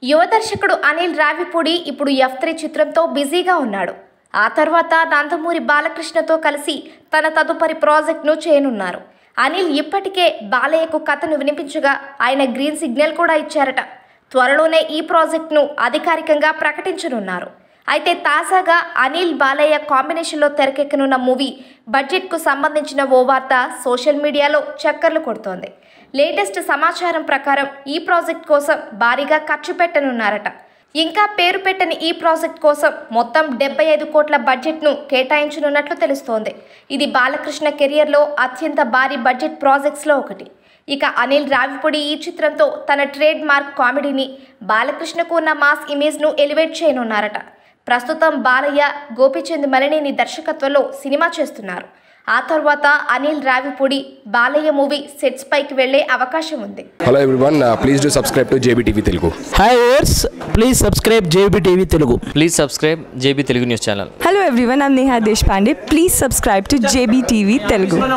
యువ దర్శకుడు అనిల్ రావిపూడి ఇప్పుడు F3 చిత్రంతో బిజీగా ఉన్నాడు. ఆ తర్వాత నందమూరి బాలకృష్ణతో కలిసి తన తదుపరి ప్రాజెక్ట్ను చేయనున్నారు. అనిల్ ఇప్పటికే బాలయ్యకు కథను వినిపించగా ఆయన గ్రీన్ సిగ్నల్ కూడా ఇచ్చారట. త్వరలోనే ఈ ప్రాజెక్ట్ను అధికారికంగా ప్రకటించనున్నారు. అయితే తాజాగా అనిల్ బాలయ్య కాంబినేషన్లో తెరకెక్కనున్న మూవీ బడ్జెట్కు సంబంధించిన ఓ వార్త సోషల్ మీడియాలో చక్కర్లు కొడుతోంది. లేటెస్ట్ సమాచారం ప్రకారం ఈ ప్రాజెక్ట్ కోసం భారీగా ఖర్చు పెట్టనున్నారట. ఇంకా పేరు పెట్టని ఈ ప్రాజెక్ట్ కోసం మొత్తం 75 కోట్ల బడ్జెట్ను కేటాయించనున్నట్లు తెలుస్తోంది. ఇది బాలకృష్ణ కెరియర్లో అత్యంత భారీ బడ్జెట్ ప్రాజెక్ట్స్లో ఒకటి. ఇక అనిల్ రావిపూడి ఈ చిత్రంతో తన ట్రేడ్ మార్క్ కామెడీని, బాలకృష్ణకు ఉన్న మాస్ ఇమేజ్ను ఎలివేట్ చేయనున్నారట. ప్రస్తుతం బాలయ్య గోపీచంద్ మలినేని దర్శకత్వంలో సినిమా చేస్తున్నారు. ఆ తర్వాత అనిల్ రావిపూడి బాలయ్య మూవీ సెట్స్ పైకి వెళ్లే అవకాశం ఉంది. Hello everyone, please do subscribe to JBTV Telugu. Hi viewers, please subscribe JBTV Telugu. Please subscribe JB Telugu News channel. Hello everyone, I'm Neha Deshpande. Please subscribe to JBTV Telugu.